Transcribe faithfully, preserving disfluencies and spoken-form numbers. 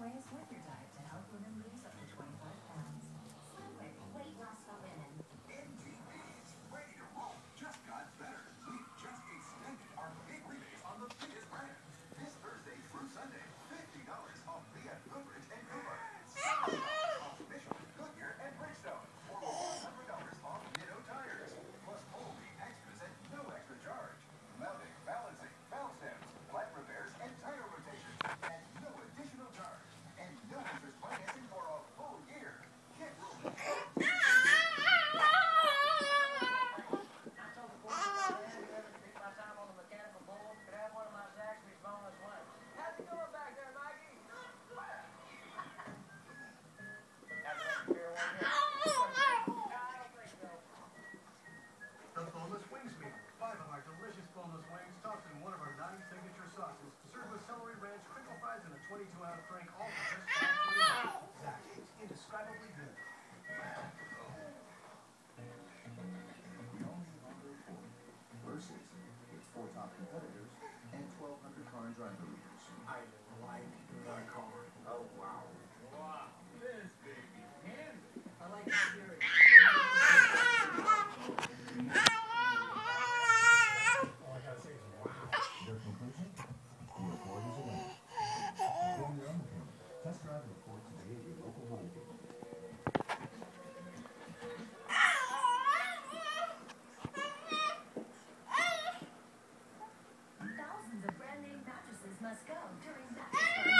ways with your diet to help women lose up to twenty-five pounds. Slimway Weight Loss for Women. M T V's Ready to Roll just got better. We've just extended our big rebates on the biggest brands. This Thursday through Sunday, fifty dollars off Fiat, Goodrich, and Cooper. seventy dollars off Michelin, Goodyear, and Bridgestone. Or one hundred dollars off Nitto tires. Plus all the extras at no extra charge. Mounting, balancing, valve stems, flat repairs, and tire rotations at no additional charge. And no interest financing for a full year. Get rolling. The Boneless Wings Meal. Five of our delicious boneless wings tossed in one of our nine signature sauces, served with celery ranch, crinkle fries, and a twenty-two ounce drink, all for just five twenty-nine. Zaxby's, indescribably good. We only Honda Accord versus its four top competitors and twelve hundred car and driver reviews. I like the car. Oh, wow. Wow. This baby handy. I like the theory. All I gotta say is wow. Their conclusion? The Accord is a winner. Form your own opinion. Test drive the Accord today at your local Honda dealer. Thousands of brand name mattresses must go during Mattress First